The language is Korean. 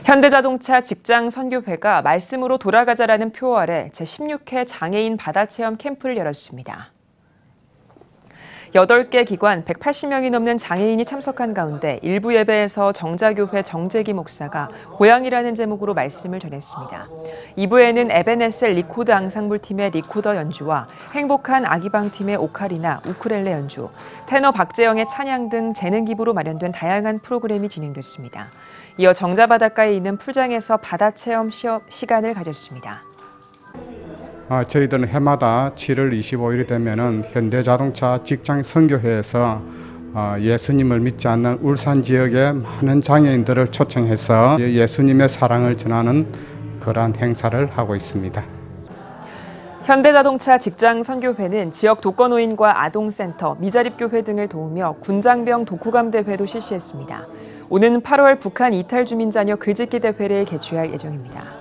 현대자동차 직장선교회가 말씀으로 돌아가자라는 표어 아래 제16회 장애인 바다체험 캠프를 열었습니다. 8개 기관 180명이 넘는 장애인이 참석한 가운데 일부 예배에서 정자교회 정재기 목사가 고향이라는 제목으로 말씀을 전했습니다. 2부에는 에베네셀 리코드 앙상블팀의 리코더 연주와 행복한 아기방팀의 오카리나, 우쿨렐레 연주, 테너 박재영의 찬양 등 재능 기부로 마련된 다양한 프로그램이 진행됐습니다. 이어 정자바닷가에 있는 풀장에서 바다체험 시간을 가졌습니다. 저희들은 해마다 7월 25일이 되면은 현대자동차 직장선교회에서 예수님을 믿지 않는 울산 지역의 많은 장애인들을 초청해서 예수님의 사랑을 전하는 그러한 행사를 하고 있습니다. 현대자동차 직장선교회는 지역 독거노인과 아동센터, 미자립교회 등을 도우며 군장병 독후감 대회도 실시했습니다. 오는 8월 북한 이탈 주민 자녀 글짓기 대회를 개최할 예정입니다.